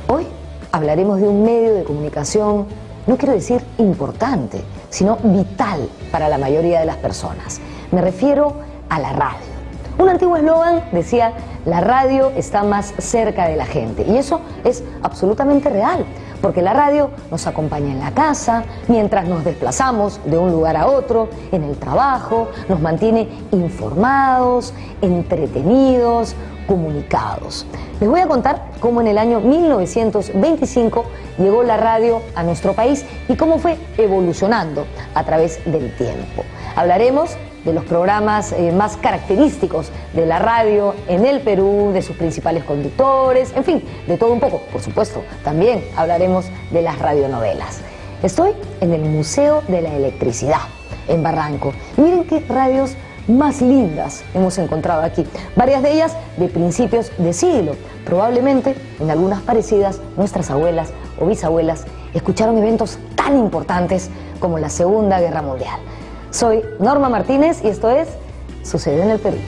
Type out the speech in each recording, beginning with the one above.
Hoy hablaremos de un medio de comunicación, no quiero decir importante, sino vital para la mayoría de las personas. Me refiero a la radio. Un antiguo eslogan decía: la radio está más cerca de la gente. Y eso es absolutamente real, porque la radio nos acompaña en la casa, mientras nos desplazamos de un lugar a otro, en el trabajo, nos mantiene informados, entretenidos, comunicados. Les voy a contar cómo en el año 1925 llegó la radio a nuestro país y cómo fue evolucionando a través del tiempo. Hablaremos de los programas más característicos de la radio en el Perú, de sus principales conductores, en fin, de todo un poco. Por supuesto, también hablaremos de las radionovelas. Estoy en el Museo de la Electricidad, en Barranco. Y miren qué radios más lindas hemos encontrado aquí. Varias de ellas de principios de siglo. Probablemente, en algunas parecidas, nuestras abuelas o bisabuelas escucharon eventos tan importantes como la Segunda Guerra Mundial. Soy Norma Martínez y esto es Sucedió en el Perú.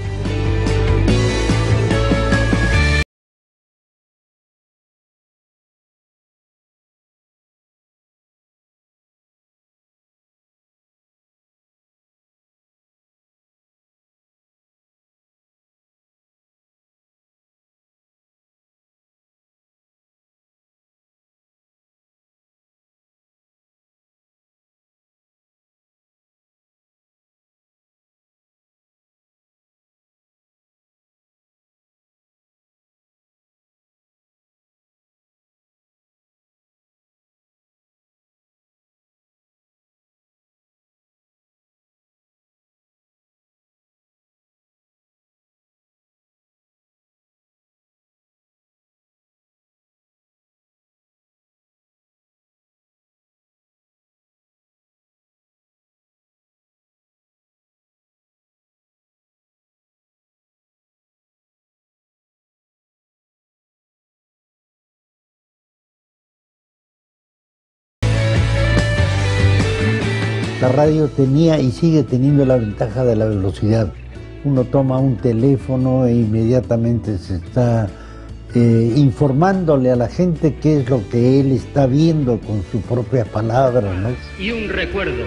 La radio tenía y sigue teniendo la ventaja de la velocidad. Uno toma un teléfono e inmediatamente se está informándole a la gente qué es lo que él está viendo con sus propias palabras, ¿no? Y un recuerdo.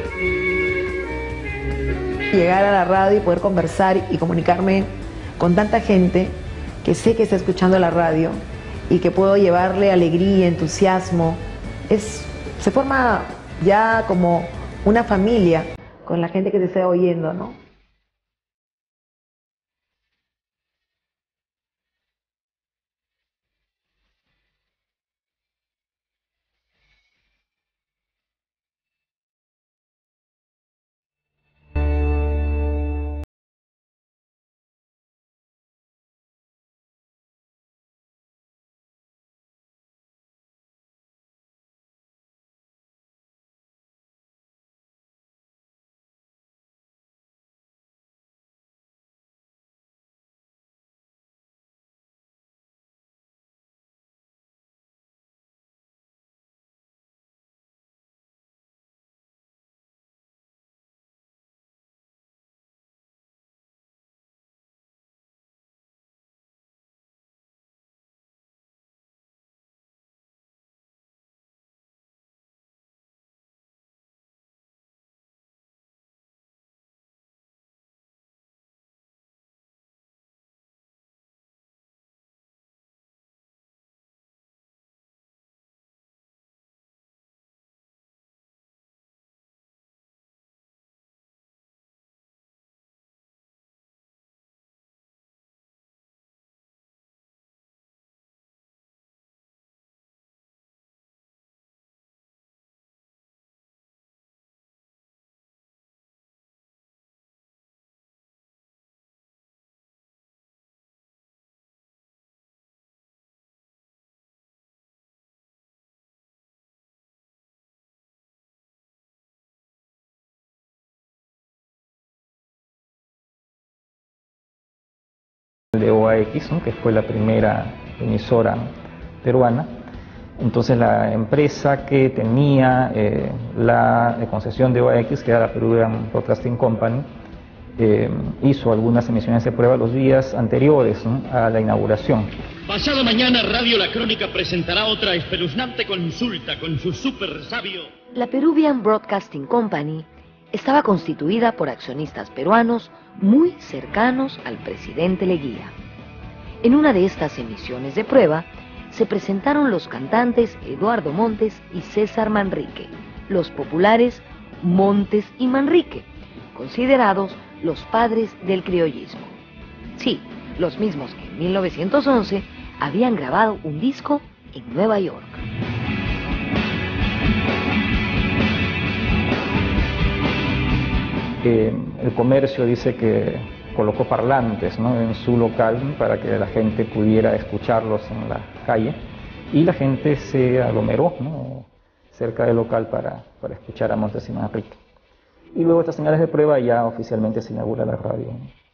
Llegar a la radio y poder conversar y comunicarme con tanta gente que sé que está escuchando la radio y que puedo llevarle alegría, entusiasmo, se forma ya como una familia con la gente que te está oyendo, ¿no? De OAX, ¿no? Que fue la primera emisora peruana. Entonces la empresa que tenía la concesión de OAX, que era la Peruvian Broadcasting Company, hizo algunas emisiones de prueba los días anteriores, ¿no?, a la inauguración. Pasado mañana, Radio La Crónica presentará otra espeluznante consulta con su super sabio. La Peruvian Broadcasting Company estaba constituida por accionistas peruanos muy cercanos al presidente Leguía. En una de estas emisiones de prueba se presentaron los cantantes Eduardo Montes y César Manrique, los populares Montes y Manrique, considerados los padres del criollismo. Sí, los mismos que en 1911 habían grabado un disco en Nueva York. El comercio dice que colocó parlantes, ¿no?, en su local para que la gente pudiera escucharlos en la calle, y la gente se aglomeró, ¿no?, cerca del local para escuchar a Montes y Manrique. Y luego estas señales de prueba ya oficialmente se inaugura la radio.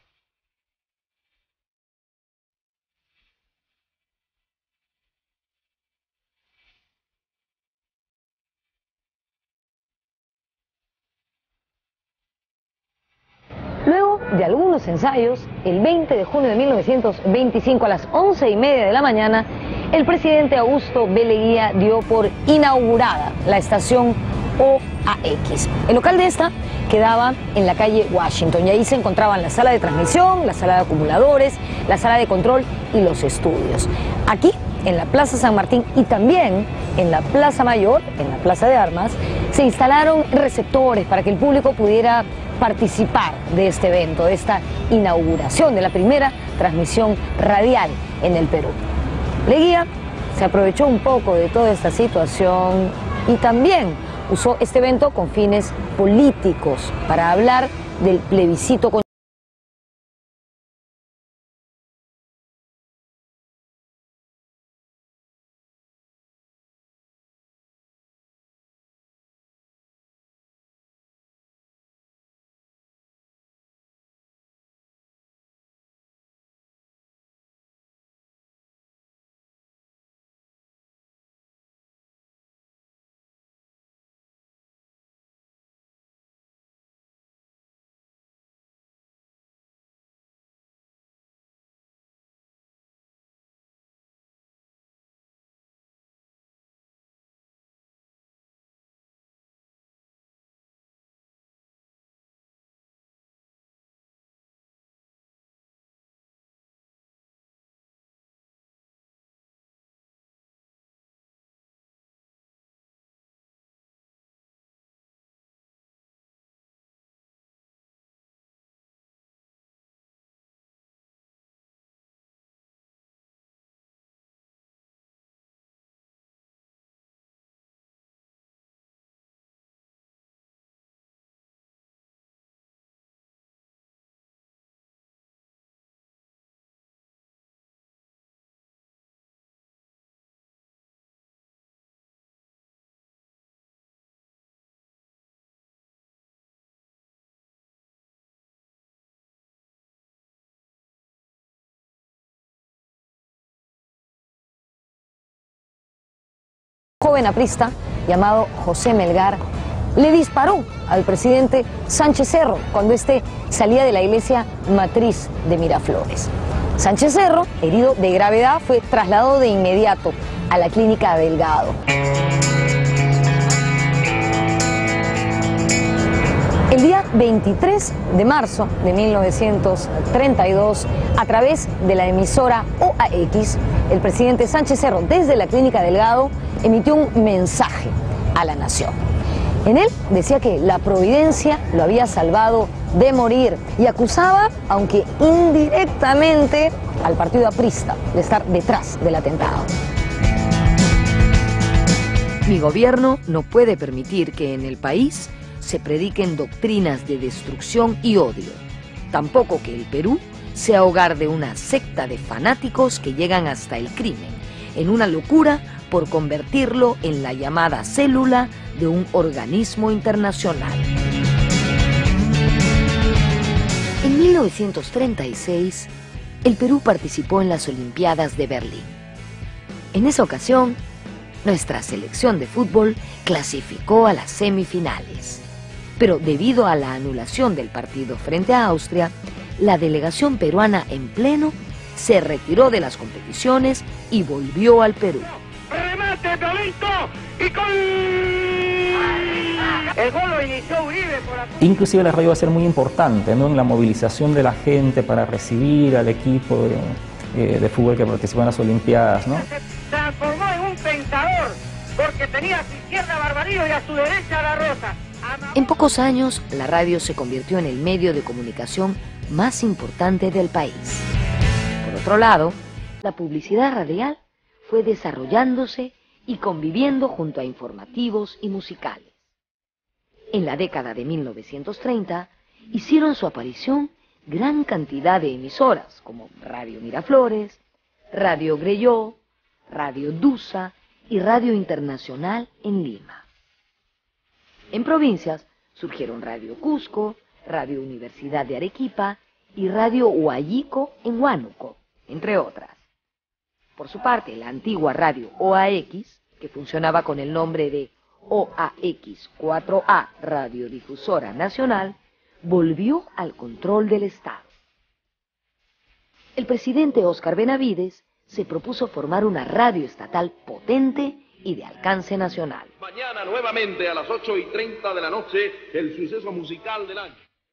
Luego de algunos ensayos, el 20 de junio de 1925 a las 11:30 de la mañana, el presidente Augusto B. Leguía dio por inaugurada la estación OAX. El local de esta quedaba en la calle Washington y ahí se encontraban la sala de transmisión, la sala de acumuladores, la sala de control y los estudios. Aquí, en la Plaza San Martín y también en la Plaza Mayor, en la Plaza de Armas, se instalaron receptores para que el público pudiera participar de este evento, de esta inauguración de la primera transmisión radial en el Perú. Leguía se aprovechó un poco de toda esta situación y también usó este evento con fines políticos para hablar del plebiscito con joven aprista llamado José Melgar le disparó al presidente Sánchez Cerro cuando éste salía de la iglesia matriz de Miraflores. Sánchez Cerro, herido de gravedad, fue trasladado de inmediato a la clínica Delgado. El día 23 de marzo de 1932, a través de la emisora OAX, el presidente Sánchez Cerro, desde la clínica Delgado, emitió un mensaje a la nación. En él decía que la providencia lo había salvado de morir y acusaba, aunque indirectamente, al partido aprista de estar detrás del atentado. Mi gobierno no puede permitir que en el país se prediquen doctrinas de destrucción y odio. Tampoco que el Perú sea hogar de una secta de fanáticos que llegan hasta el crimen, en una locura por convertirlo en la llamada célula de un organismo internacional. En 1936, el Perú participó en las Olimpiadas de Berlín. En esa ocasión, nuestra selección de fútbol clasificó a las semifinales. Pero debido a la anulación del partido frente a Austria, la delegación peruana en pleno se retiró de las competiciones y volvió al Perú. Remate violento y con el gol lo inició Uribe por la... Inclusive la radio va a ser muy importante, ¿no?, en la movilización de la gente para recibir al equipo de fútbol que participó en las Olimpiadas, ¿no? Se transformó en un pensador porque tenía a su izquierda a Barbarillo y a su derecha a La Rosa. En pocos años, la radio se convirtió en el medio de comunicación más importante del país. Por otro lado, la publicidad radial fue desarrollándose y conviviendo junto a informativos y musicales. En la década de 1930 hicieron su aparición gran cantidad de emisoras como Radio Miraflores, Radio Greyó, Radio Dusa y Radio Internacional en Lima. En provincias surgieron Radio Cusco, Radio Universidad de Arequipa y Radio Huayico en Huánuco, entre otras. Por su parte, la antigua Radio OAX, que funcionaba con el nombre de OAX 4A Radiodifusora Nacional, volvió al control del Estado. El presidente Óscar Benavides se propuso formar una radio estatal potente y de alcance nacional. Mañana nuevamente a las 8:30 de la noche, el suceso musical del año.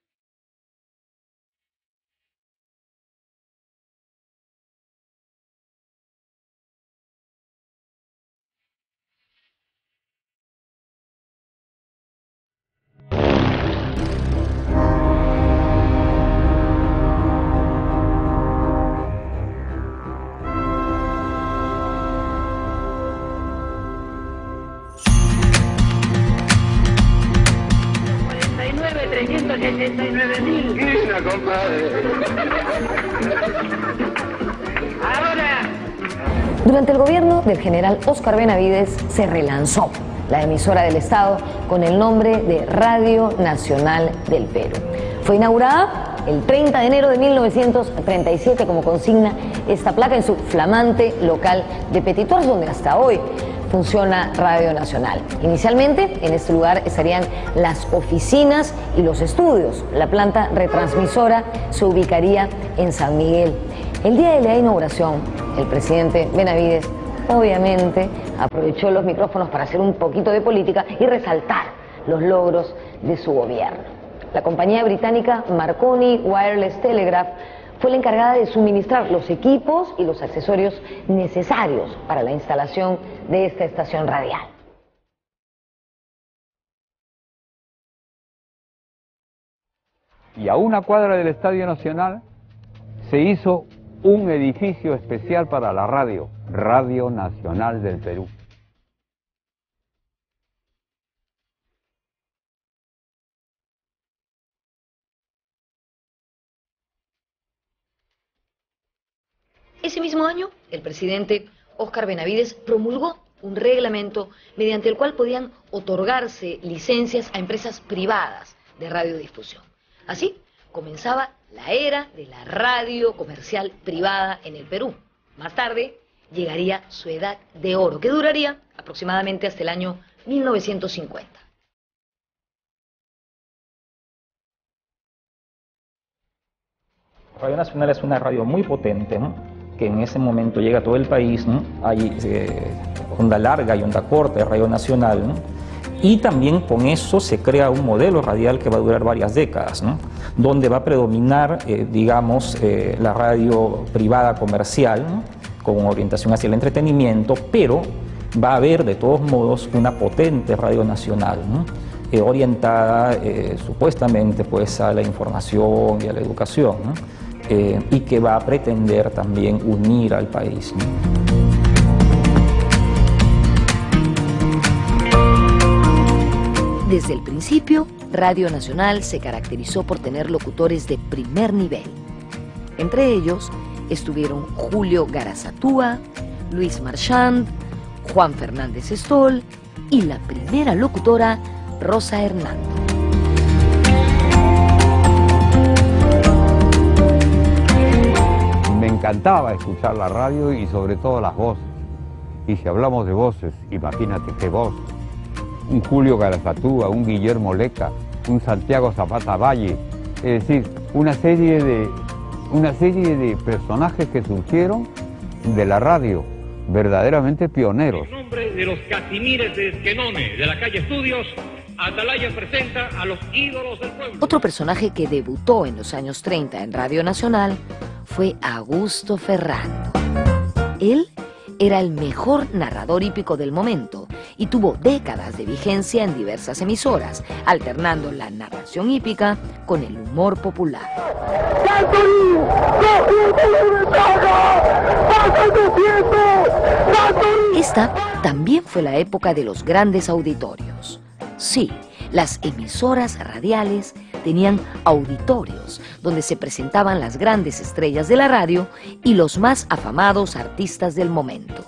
Durante el gobierno del general Óscar Benavides se relanzó la emisora del Estado con el nombre de Radio Nacional del Perú. Fue inaugurada el 30 de enero de 1937, como consigna esta placa, en su flamante local de Petituars, donde hasta hoy funciona Radio Nacional. Inicialmente, en este lugar estarían las oficinas y los estudios. La planta retransmisora se ubicaría en San Miguel. El día de la inauguración, el presidente Benavides, obviamente, aprovechó los micrófonos para hacer un poquito de política y resaltar los logros de su gobierno. La compañía británica Marconi Wireless Telegraph fue la encargada de suministrar los equipos y los accesorios necesarios para la instalación de esta estación radial. Y a una cuadra del Estadio Nacional se hizo un edificio especial para la radio, Radio Nacional del Perú. Ese mismo año, el presidente Óscar Benavides promulgó un reglamento mediante el cual podían otorgarse licencias a empresas privadas de radiodifusión. Así comenzaba la era de la radio comercial privada en el Perú. Más tarde llegaría su edad de oro, que duraría aproximadamente hasta el año 1950. Radio Nacional es una radio muy potente, ¿no?, que en ese momento llega a todo el país, ¿no? Hay onda larga y onda corta de Radio Nacional, ¿no? Y también con eso se crea un modelo radial que va a durar varias décadas, ¿no?, donde va a predominar, digamos, la radio privada comercial, ¿no?, con orientación hacia el entretenimiento, pero va a haber de todos modos una potente radio nacional, ¿no?, orientada supuestamente pues a la información y a la educación, ¿no?, y que va a pretender también unir al país, ¿no? Desde el principio, Radio Nacional se caracterizó por tener locutores de primer nivel. Entre ellos estuvieron Julio Garazatúa, Luis Marchand, Juan Fernández Stoll y la primera locutora, Rosa Hernández. Me encantaba escuchar la radio y sobre todo las voces. Y si hablamos de voces, imagínate qué voz. Un Julio Garazatúa, un Guillermo Leca, un Santiago Zapata Valle, es decir, una serie de personajes que surgieron de la radio, verdaderamente pioneros. En nombre de los Casimires de Esquenone, de la calle Estudios, Atalaya presenta a los ídolos del pueblo. Otro personaje que debutó en los años 30 en Radio Nacional fue Augusto Ferrando. Él era el mejor narrador hípico del momento y tuvo décadas de vigencia en diversas emisoras, alternando la narración hípica con el humor popular. Esta también fue la época de los grandes auditorios. Sí, las emisoras radiales tenían auditorios donde se presentaban las grandes estrellas de la radio y los más afamados artistas del momento.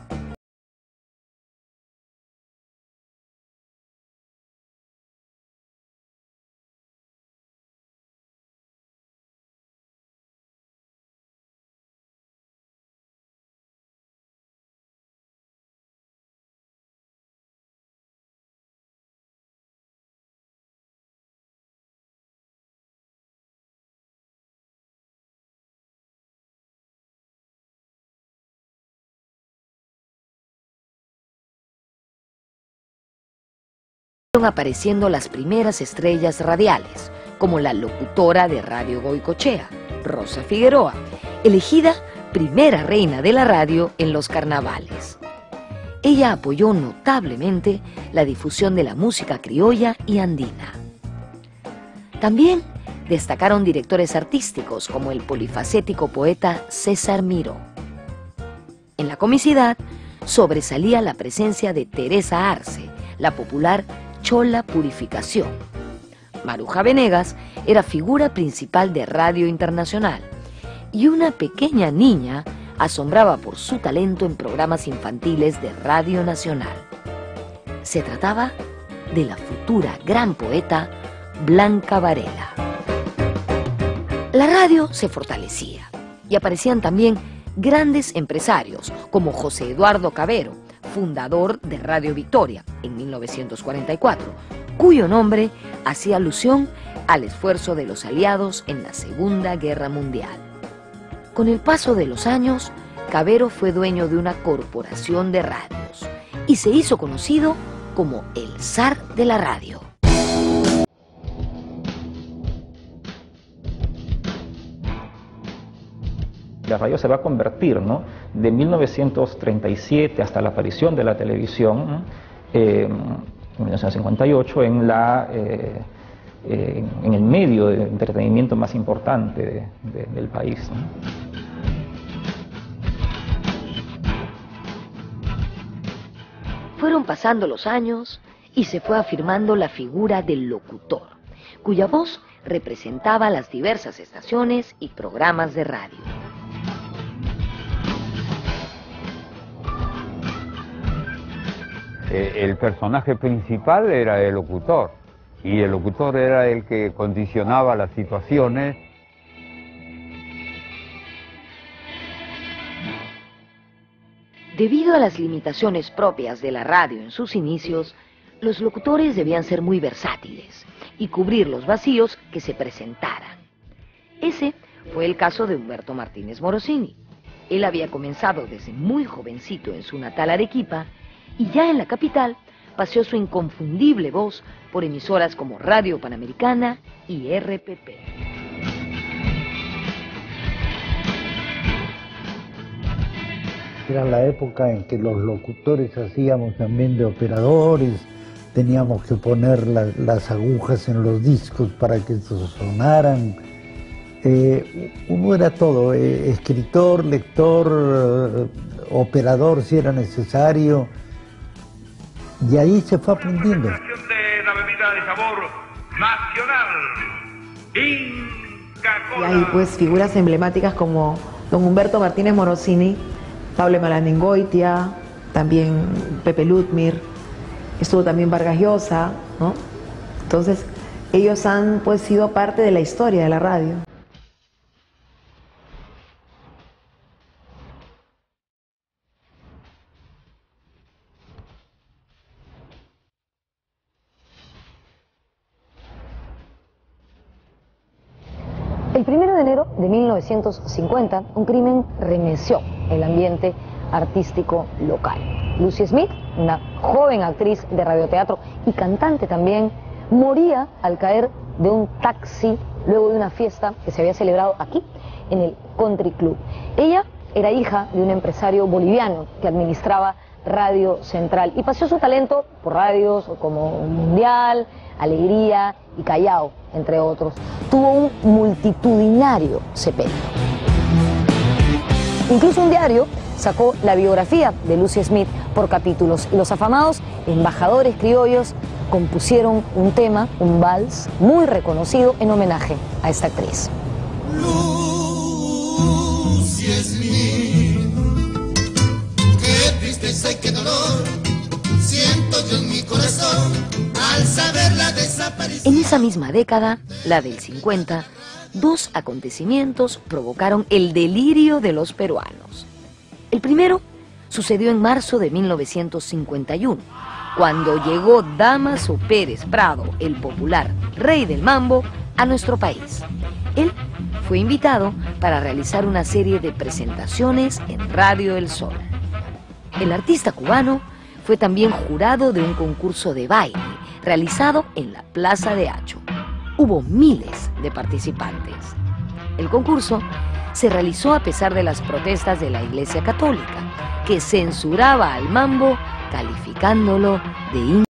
Apareciendo las primeras estrellas radiales, como la locutora de Radio Goicoechea, Rosa Figueroa, elegida primera reina de la radio en los carnavales. Ella apoyó notablemente la difusión de la música criolla y andina. También destacaron directores artísticos como el polifacético poeta César Miró. En la comicidad sobresalía la presencia de Teresa Arce, la popular Chola Purificación. Maruja Venegas era figura principal de Radio Internacional y una pequeña niña asombraba por su talento en programas infantiles de Radio Nacional. Se trataba de la futura gran poeta Blanca Varela. La radio se fortalecía y aparecían también grandes empresarios como José Eduardo Cavero, fundador de Radio Victoria en 1944, cuyo nombre hacía alusión al esfuerzo de los aliados en la Segunda Guerra Mundial. Con el paso de los años, Cavero fue dueño de una corporación de radios y se hizo conocido como el zar de la radio. La radio se va a convertir, ¿no?, de 1937 hasta la aparición de la televisión, en 1958, en el medio de entretenimiento más importante del país, ¿no? Fueron pasando los años y se fue afirmando la figura del locutor, cuya voz representaba las diversas estaciones y programas de radio. El personaje principal era el locutor, y el locutor era el que condicionaba las situaciones. Debido a las limitaciones propias de la radio en sus inicios, los locutores debían ser muy versátiles y cubrir los vacíos que se presentaran. Ese fue el caso de Humberto Martínez Morosini. Él había comenzado desde muy jovencito en su natal Arequipa y ya en la capital paseó su inconfundible voz por emisoras como Radio Panamericana y RPP. Era la época en que los locutores hacíamos también de operadores, teníamos que poner las agujas en los discos para que sonaran. Uno era todo, escritor, lector, operador si era necesario, y ahí se fue aprendiendo. De la bebida de sabor nacional, Inca Kola. Y hay pues figuras emblemáticas como don Humberto Martínez Morosini, Pablo Malaningoitia, también Pepe Ludmir, estuvo también Vargas Llosa, ¿no? Entonces, ellos han pues sido parte de la historia de la radio. El 1 de enero de 1950, un crimen remeció el ambiente artístico local. Lucy Smith, una joven actriz de radioteatro y cantante también, moría al caer de un taxi luego de una fiesta que se había celebrado aquí, en el Country Club. Ella era hija de un empresario boliviano que administraba Radio Central y paseó su talento por radios como Mundial, Alegría y Callao, entre otros. Tuvo un multitudinario sepelio. Incluso un diario sacó la biografía de Lucy Smith por capítulos y los afamados embajadores criollos compusieron un tema, un vals muy reconocido en homenaje a esta actriz. Lucy Smith, qué tristeza y qué dolor siento yo en mi corazón al saber la desaparición. En esa misma década, la del 50, dos acontecimientos provocaron el delirio de los peruanos. El primero sucedió en marzo de 1951, cuando llegó Dámaso Pérez Prado, el popular rey del mambo, a nuestro país. Él fue invitado para realizar una serie de presentaciones en Radio El Sol. El artista cubano fue también jurado de un concurso de baile realizado en la Plaza de Acho. Hubo miles de participantes. El concurso se realizó a pesar de las protestas de la Iglesia Católica, que censuraba al mambo calificándolo de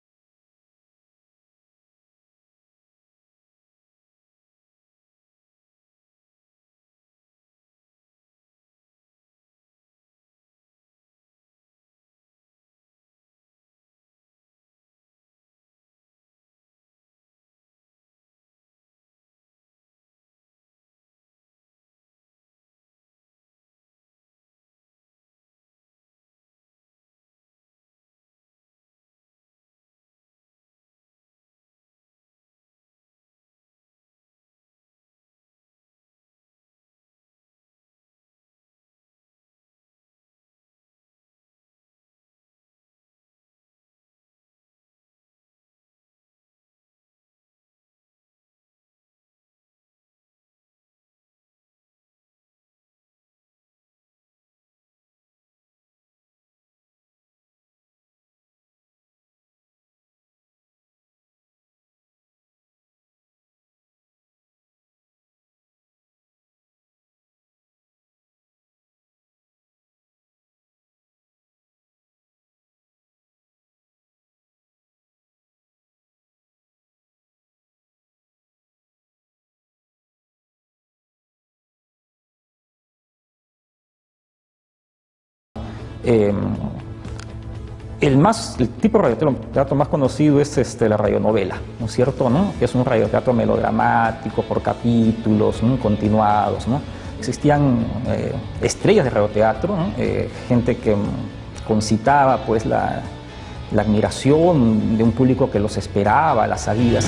el tipo de radioteatro más conocido es la radionovela, ¿no es cierto? ¿No? Que es un radioteatro melodramático por capítulos, ¿no? Continuados, ¿no? Existían estrellas de radioteatro, ¿no? Gente que concitaba pues la admiración de un público que los esperaba, las salidas.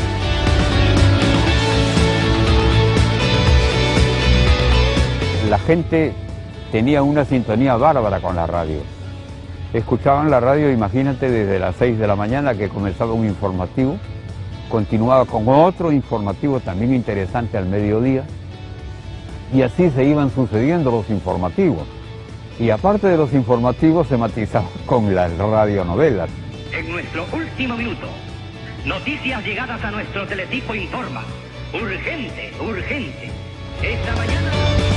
La gente tenía una sintonía bárbara con la radio. Escuchaban la radio, imagínate, desde las 6 de la mañana que comenzaba un informativo, continuaba con otro informativo también interesante al mediodía, y así se iban sucediendo los informativos. Y aparte de los informativos se matizaban con las radionovelas. En nuestro último minuto, noticias llegadas a nuestro teletipo informa. Urgente, urgente. Esta mañana...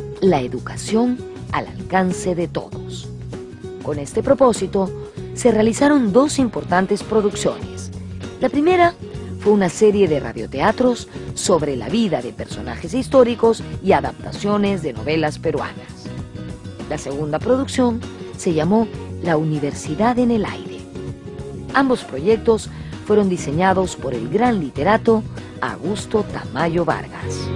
la educación al alcance de todos. Con este propósito, se realizaron dos importantes producciones. La primera fue una serie de radioteatros sobre la vida de personajes históricos y adaptaciones de novelas peruanas. La segunda producción se llamó La Universidad en el Aire. Ambos proyectos fueron diseñados por el gran literato Augusto Tamayo Vargas.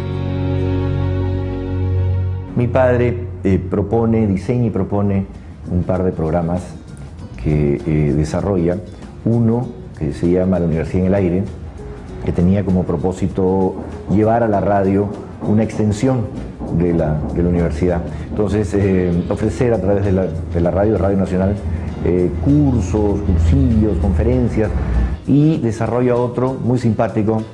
Mi padre diseña y propone un par de programas que desarrolla. Uno que se llama La Universidad en el Aire, que tenía como propósito llevar a la radio una extensión de la universidad. Entonces, ofrecer a través de la Radio Nacional, cursos, cursillos, conferencias, y desarrolla otro muy simpático,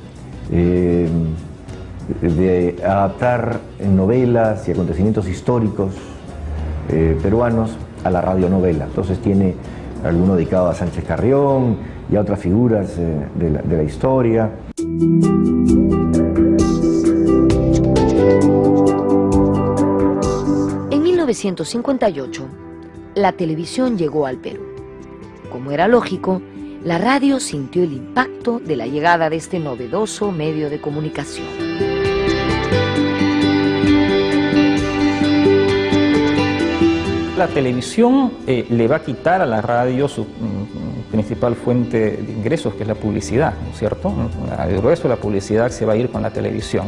de adaptar novelas y acontecimientos históricos peruanos a la radionovela. Entonces tiene alguno dedicado a Sánchez Carrión y a otras figuras de la historia. En 1958, la televisión llegó al Perú. Como era lógico, la radio sintió el impacto de la llegada de este novedoso medio de comunicación. La televisión le va a quitar a la radio su principal fuente de ingresos, que es la publicidad, ¿no es cierto? El grueso de la publicidad se va a ir con la televisión.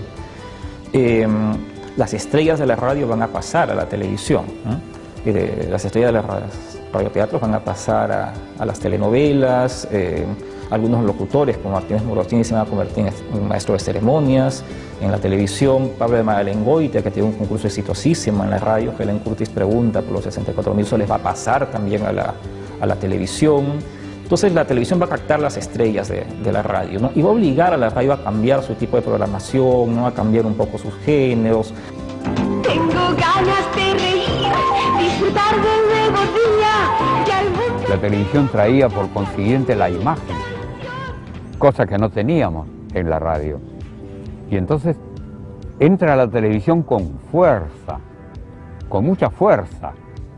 Las estrellas de la radio van a pasar a la televisión, ¿no? Las estrellas de los radioteatros van a pasar a las telenovelas. Algunos locutores como Martínez Morotini se van a convertir en maestro de ceremonias. En la televisión, Pablo de Magalengoitia, que tiene un concurso exitosísimo en la radio, Helen Curtis pregunta por los 64.000 soles, va a pasar también a la televisión. Entonces la televisión va a captar las estrellas de la radio, ¿no? Y va a obligar a la radio a cambiar su tipo de programación, ¿no? A cambiar un poco sus géneros. Tengo ganas de reír, disfrutar del nuevo día y al mundo. La televisión traía por consiguiente la imagen, cosa que no teníamos en la radio. Y entonces entra la televisión con fuerza, con mucha fuerza.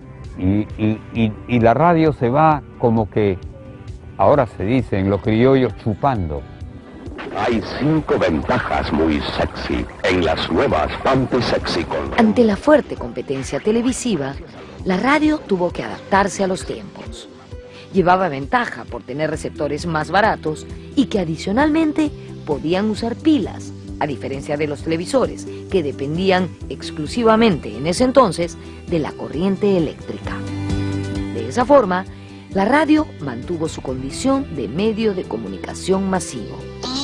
Y la radio se va como que, ahora se dice en los criollos, chupando. Hay 5 ventajas muy sexy en las nuevas Panty Sexy con... Ante la fuerte competencia televisiva, la radio tuvo que adaptarse a los tiempos. Llevaba ventaja por tener receptores más baratos y que adicionalmente podían usar pilas, a diferencia de los televisores, que dependían exclusivamente en ese entonces de la corriente eléctrica. De esa forma, la radio mantuvo su condición de medio de comunicación masivo.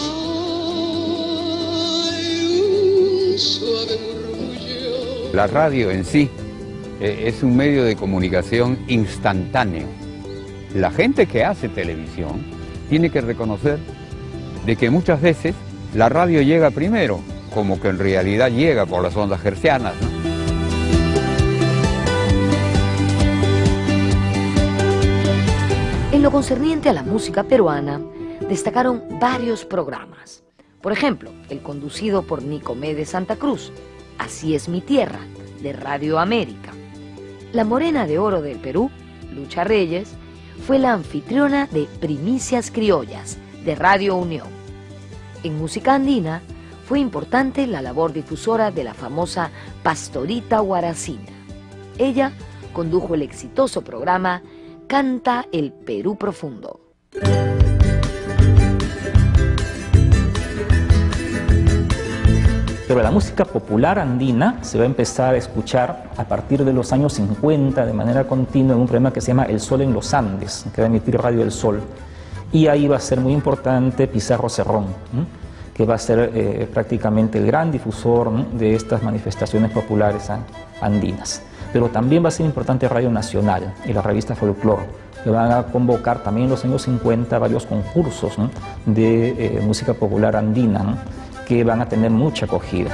La radio en sí es un medio de comunicación instantáneo. La gente que hace televisión tiene que reconocer de que muchas veces la radio llega primero, como que en realidad llega por las ondas hertzianas, ¿no? En lo concerniente a la música peruana, destacaron varios programas. Por ejemplo, el conducido por Nicomé de Santa Cruz, Así es mi tierra, de Radio América. La morena de oro del Perú, Lucha Reyes, fue la anfitriona de Primicias Criollas, de Radio Unión. En música andina, fue importante la labor difusora de la famosa Pastorita Guaracina. Ella condujo el exitoso programa Canta el Perú Profundo. Pero la música popular andina se va a empezar a escuchar a partir de los años 50 de manera continua en un programa que se llama El Sol en los Andes, que va a emitir Radio El Sol. Y ahí va a ser muy importante Pizarro Cerrón, que va a ser prácticamente el gran difusor de estas manifestaciones populares andinas. Pero también va a ser importante Radio Nacional y la revista Folklore, que van a convocar también en los años 50 varios concursos de música popular andina, que van a tener mucha acogida.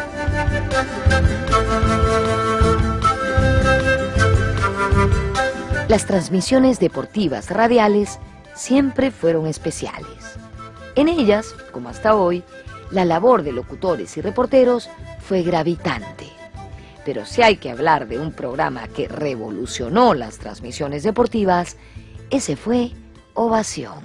Las transmisiones deportivas radiales siempre fueron especiales. En ellas, como hasta hoy, la labor de locutores y reporteros fue gravitante. Pero si hay que hablar de un programa que revolucionó las transmisiones deportivas, ese fue Ovación.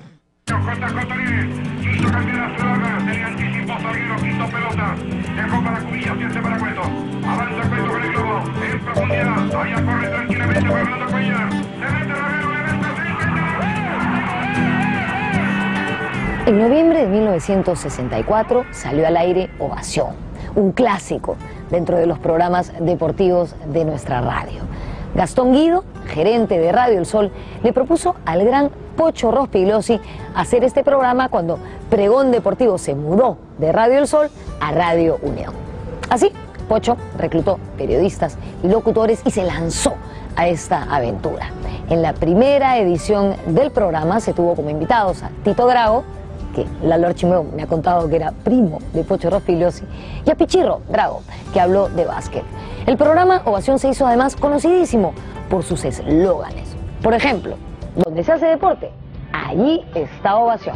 En noviembre de 1964 salió al aire Ovación, un clásico dentro de los programas deportivos de nuestra radio. Gastón Guido, gerente de Radio El Sol, le propuso al gran Pocho Rospigliosi hacer este programa cuando Pregón Deportivo se mudó de Radio El Sol a Radio Unión. Así, Pocho reclutó periodistas y locutores y se lanzó a esta aventura. En la primera edición del programa se tuvo como invitados a Tito Drago, que Lalo Archimeo me ha contado que era primo de Pocho Rospigliosi, y a Pichirro Drago, que habló de básquet. El programa Ovación se hizo además conocidísimo por sus eslóganes. Por ejemplo, donde se hace deporte, allí está Ovación.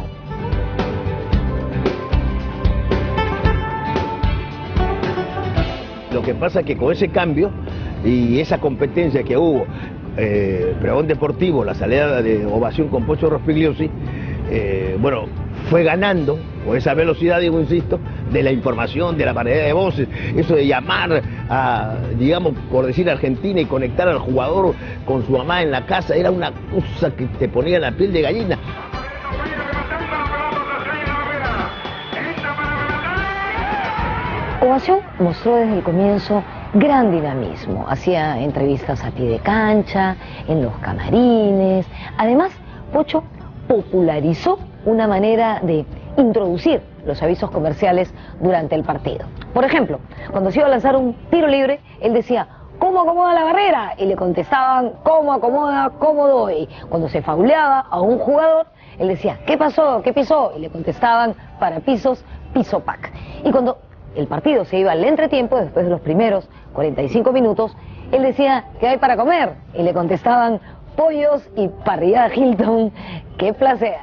Lo que pasa es que con ese cambio y esa competencia que hubo, Pregón Deportivo, la salida de Ovación con Pocho Rospigliosi, bueno, fue ganando con esa velocidad, digo, insisto, de la información, de la variedad de voces, eso de llamar a, digamos, por decir Argentina y conectar al jugador con su mamá en la casa, era una cosa que te ponía la piel de gallina. Ovación mostró desde el comienzo gran dinamismo, hacía entrevistas a pie de cancha, en los camarines. Además, Pocho popularizó una manera de introducir los avisos comerciales durante el partido. Por ejemplo, cuando se iba a lanzar un tiro libre, él decía, ¿cómo acomoda la barrera? Y le contestaban, ¿cómo acomoda? ¿Cómo doy? Cuando se fauleaba a un jugador, él decía, ¿qué pasó? ¿Qué pisó? Y le contestaban, para pisos, piso pack. Y cuando el partido se iba al entretiempo, después de los primeros 45 minutos, él decía, ¿qué hay para comer? Y le contestaban, pollos y parrillada Hilton, ¡qué placer!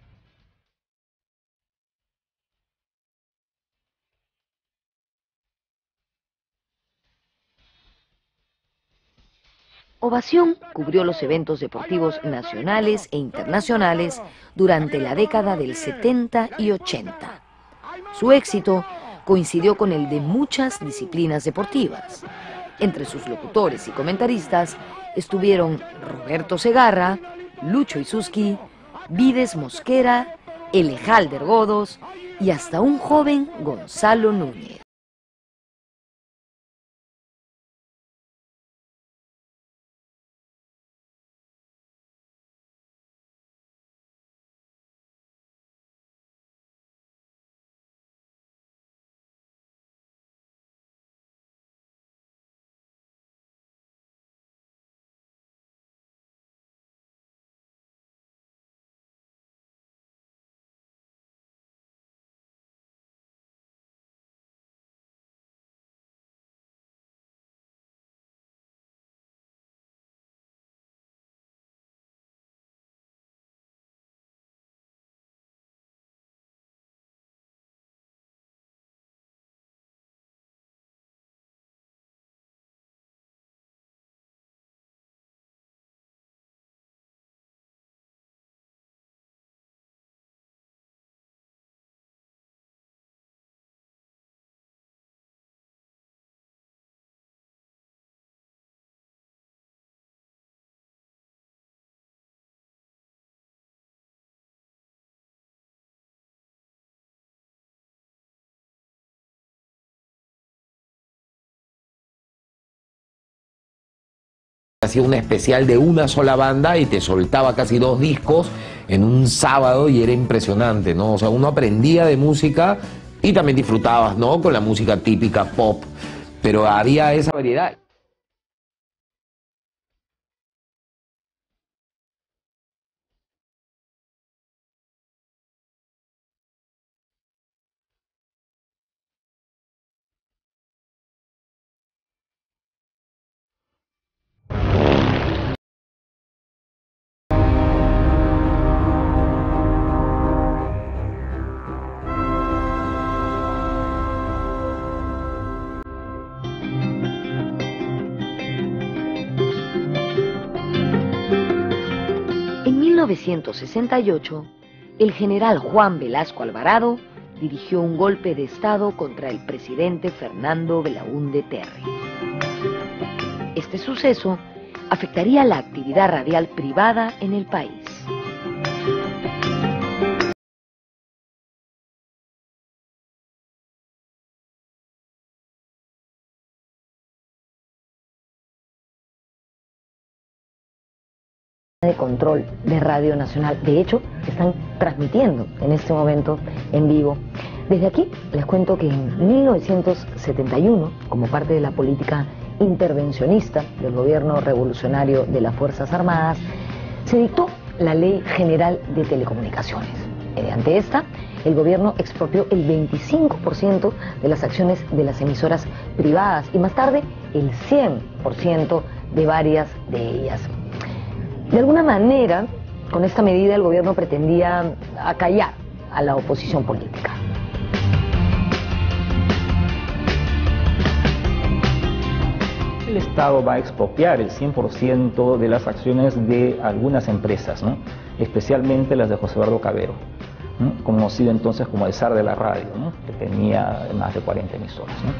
Ovación cubrió los eventos deportivos nacionales e internacionales durante la década del 70 y 80. Su éxito coincidió con el de muchas disciplinas deportivas. Entre sus locutores y comentaristas estuvieron Roberto Segarra, Lucho Isuski, Vides Mosquera, Elejalder Godos y hasta un joven Gonzalo Núñez. Hacía un especial de una sola banda y te soltaba casi 2 discos en un sábado y era impresionante, ¿no? O sea, uno aprendía de música y también disfrutabas, ¿no? Con la música típica pop, pero había esa variedad. 1968, el general Juan Velasco Alvarado dirigió un golpe de Estado contra el presidente Fernando Belaúnde Terry. Este suceso afectaría la actividad radial privada en el país. De control de Radio Nacional. De hecho, están transmitiendo en este momento en vivo. Desde aquí les cuento que en 1971, como parte de la política intervencionista del gobierno revolucionario de las Fuerzas Armadas, se dictó la Ley General de Telecomunicaciones. Mediante esta, el gobierno expropió el 25% de las acciones de las emisoras privadas y más tarde el 100% de varias de ellas. De alguna manera, con esta medida el gobierno pretendía acallar a la oposición política. El Estado va a expropiar el 100% de las acciones de algunas empresas, ¿no? Especialmente las de José Eduardo Cabero, ¿no? Conocido entonces como el zar de la radio, ¿no? Que tenía más de 40 emisoras, ¿no?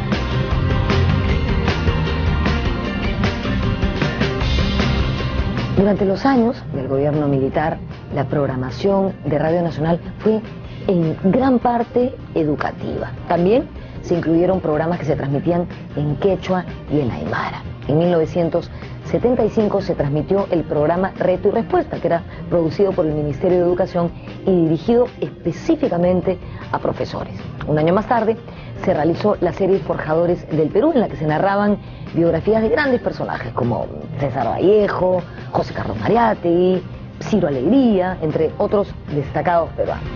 Durante los años del gobierno militar, la programación de Radio Nacional fue en gran parte educativa. También se incluyeron programas que se transmitían en quechua y en aymara. En 1975 se transmitió el programa Reto y Respuesta, que era producido por el Ministerio de Educación y dirigido específicamente a profesores. Un año más tarde se realizó la serie Forjadores del Perú, en la que se narraban biografías de grandes personajes como César Vallejo, José Carlos Mariátegui, Ciro Alegría, entre otros destacados peruanos.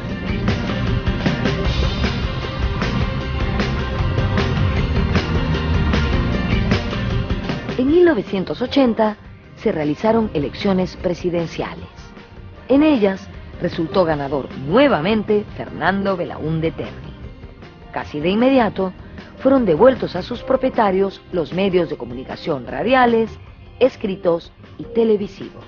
En 1980 se realizaron elecciones presidenciales. En ellas resultó ganador nuevamente Fernando Belaúnde Terry. Casi de inmediato fueron devueltos a sus propietarios los medios de comunicación radiales, escritos y televisivos.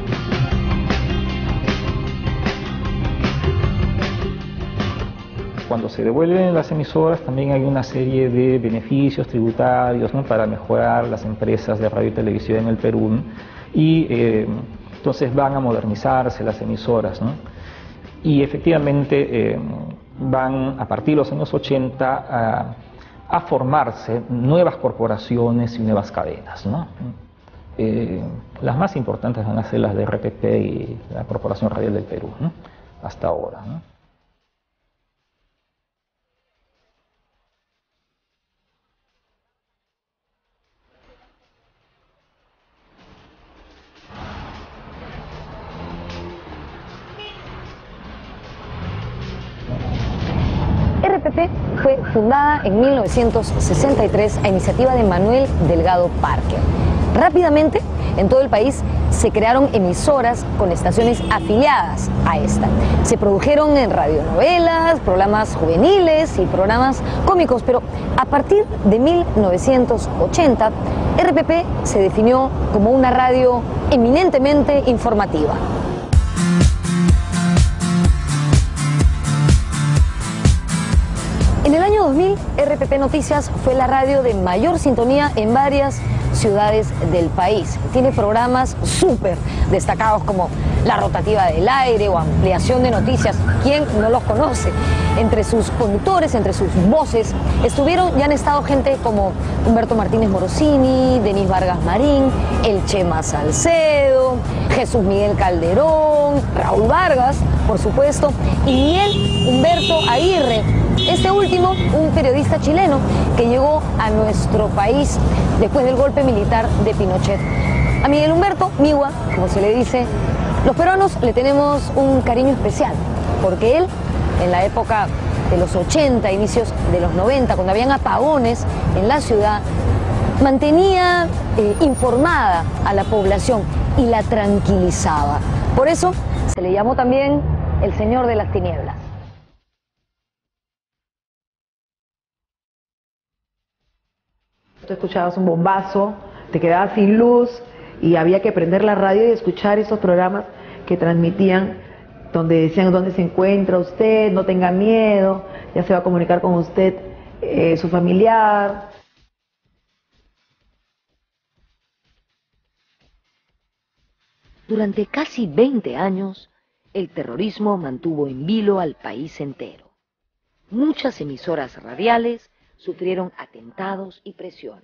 Cuando se devuelven las emisoras también hay una serie de beneficios tributarios, ¿no? Para mejorar las empresas de radio y televisión en el Perú, ¿no? Y entonces van a modernizarse las emisoras, ¿no? Y efectivamente van a partir de los años 80 a formarse nuevas corporaciones y nuevas cadenas, ¿no? Las más importantes van a ser las de RPP y la Corporación Radial del Perú, ¿no? Hasta ahora, ¿no? RPP fue fundada en 1963 a iniciativa de Manuel Delgado Parker. Rápidamente, en todo el país se crearon emisoras con estaciones afiliadas a esta. Se produjeron en radionovelas, programas juveniles y programas cómicos, pero a partir de 1980, RPP se definió como una radio eminentemente informativa. En el año 2000, RPP Noticias fue la radio de mayor sintonía en varias ciudades del país. Tiene programas súper destacados como La Rotativa del Aire o Ampliación de Noticias. ¿Quién no los conoce? Entre sus conductores, entre sus voces, estuvieron y han estado gente como Humberto Martínez Morosini, Denis Vargas Marín, El Chema Salcedo, Jesús Miguel Calderón, Raúl Vargas, por supuesto, y Miguel Humberto Aguirre. Este último, un periodista chileno que llegó a nuestro país después del golpe militar de Pinochet. A Miguel Humberto, Miwa, como se le dice, los peruanos le tenemos un cariño especial, porque él, en la época de los 80, inicios de los 90, cuando habían apagones en la ciudad, mantenía informada a la población y la tranquilizaba. Por eso se le llamó también el Señor de las Tinieblas. Tú escuchabas un bombazo, te quedabas sin luz y había que prender la radio y escuchar esos programas que transmitían, donde decían dónde se encuentra usted, no tenga miedo, ya se va a comunicar con usted su familiar. Durante casi 20 años, el terrorismo mantuvo en vilo al país entero. Muchas emisoras radiales sufrieron atentados y presiones.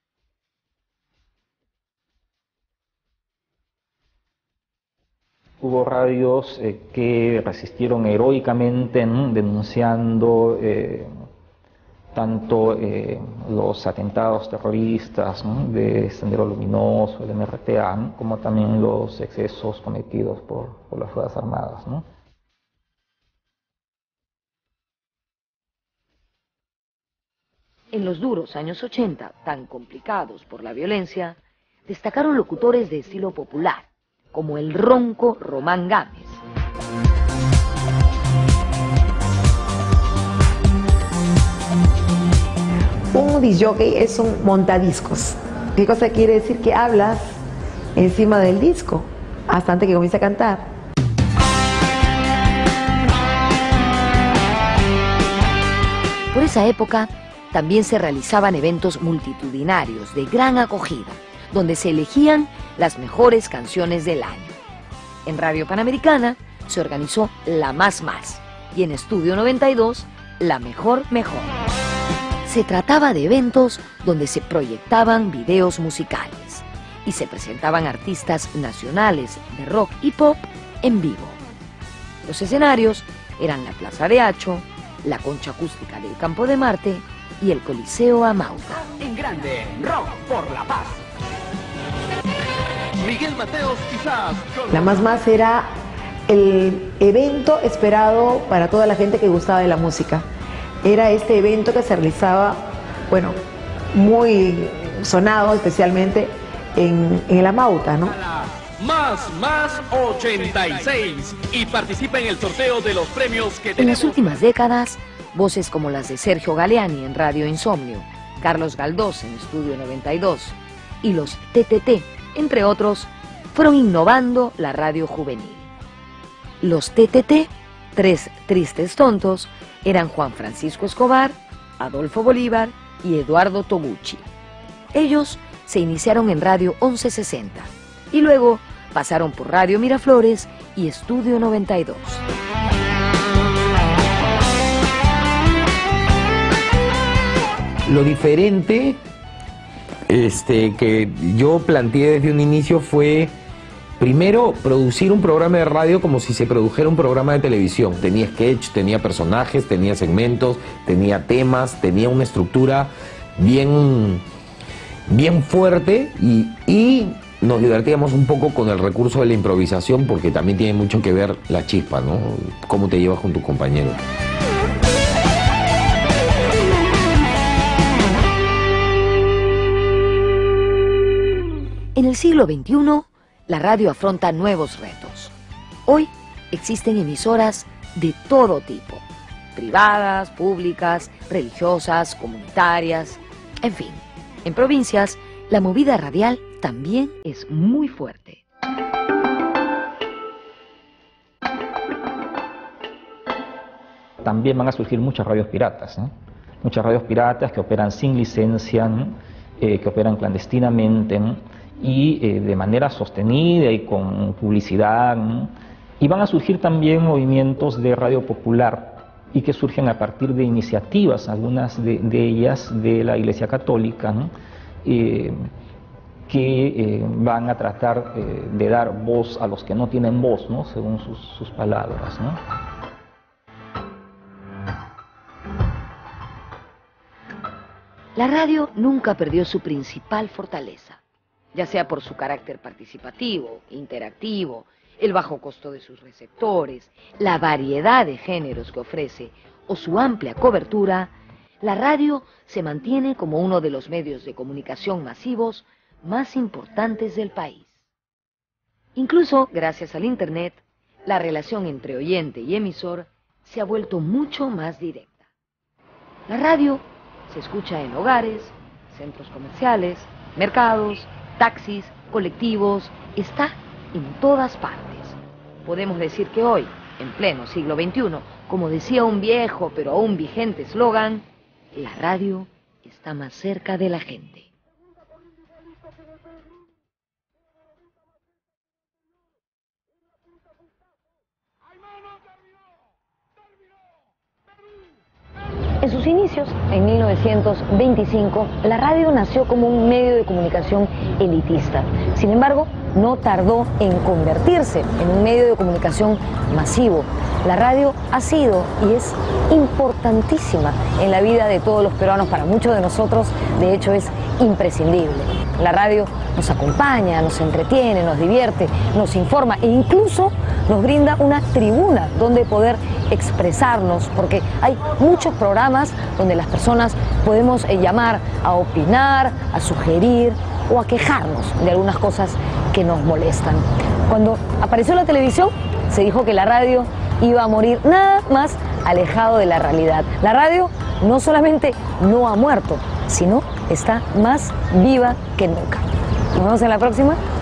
Hubo radios que resistieron heroicamente, denunciando tanto los atentados terroristas de Sendero Luminoso, el MRTA, como también los excesos cometidos por las Fuerzas Armadas, ¿no? En los duros años 80, tan complicados por la violencia, destacaron locutores de estilo popular, como el ronco Román Gámez. Un disc-jockey es un montadiscos. ¿Qué cosa quiere decir? Que hablas encima del disco hasta antes que comience a cantar. Por esa época también se realizaban eventos multitudinarios de gran acogida, donde se elegían las mejores canciones del año. En Radio Panamericana se organizó La Más Más y en Estudio 92 La Mejor Mejor. Se trataba de eventos donde se proyectaban videos musicales y se presentaban artistas nacionales de rock y pop en vivo. Los escenarios eran la Plaza de Hacho, la Concha Acústica del Campo de Marte y el Coliseo Amauta. En grande, Rock por la Paz. Miguel Mateos quizás. La Más Más era el evento esperado para toda la gente que gustaba de la música. Era este evento que se realizaba, bueno, muy sonado especialmente en el Amauta, ¿no? Más 86 y participa en el sorteo de los premios que tenemos. En las últimas décadas, voces como las de Sergio Galeani en Radio Insomnio, Carlos Galdós en Estudio 92 y los TTT, entre otros, fueron innovando la radio juvenil. Los TTT, Tres Tristes Tontos, eran Juan Francisco Escobar, Adolfo Bolívar y Eduardo Toguchi. Ellos se iniciaron en Radio 1160 y luego pasaron por Radio Miraflores y Estudio 92. Lo diferente que yo planteé desde un inicio fue, primero, producir un programa de radio como si se produjera un programa de televisión. Tenía sketch, tenía personajes, tenía segmentos, tenía temas, tenía una estructura bien fuerte y nos divertíamos un poco con el recurso de la improvisación, porque también tiene mucho que ver la chispa, ¿no? Cómo te llevas con tus compañeros. En el siglo XXI, la radio afronta nuevos retos. Hoy existen emisoras de todo tipo, privadas, públicas, religiosas, comunitarias, en fin. En provincias, la movida radial también es muy fuerte. También van a surgir muchas radios piratas, ¿no? Muchas radios piratas que operan sin licencia, ¿no? Que operan clandestinamente, ¿no? Y de manera sostenida y con publicidad, ¿no? Y van a surgir también movimientos de radio popular y que surgen a partir de iniciativas, algunas de ellas de la Iglesia Católica, ¿no? Que van a tratar de dar voz a los que no tienen voz, ¿no? Según sus palabras, ¿no? La radio nunca perdió su principal fortaleza, ya sea por su carácter participativo, interactivo, el bajo costo de sus receptores, la variedad de géneros que ofrece o su amplia cobertura. La radio se mantiene como uno de los medios de comunicación masivos más importantes del país. Incluso gracias al Internet, la relación entre oyente y emisor se ha vuelto mucho más directa. La radio se escucha en hogares, centros comerciales, mercados, taxis, colectivos, está en todas partes. podemos decir que hoy, en pleno siglo XXI, como decía un viejo pero aún vigente eslogan, la radio está más cerca de la gente. En sus inicios, en 1925, la radio nació como un medio de comunicación elitista. Sin embargo, no tardó en convertirse en un medio de comunicación masivo. La radio ha sido y es importantísima en la vida de todos los peruanos. Para muchos de nosotros, de hecho, es imprescindible. La radio nos acompaña, nos entretiene, nos divierte, nos informa e incluso nos brinda una tribuna donde poder expresarnos, porque hay muchos programas donde las personas podemos llamar a opinar, a sugerir o a quejarnos de algunas cosas que nos molestan. Cuando apareció la televisión, se dijo que la radio iba a morir nada más alejado de la realidad. La radio no solamente no ha muerto, sino está más viva que nunca. Nos vemos en la próxima.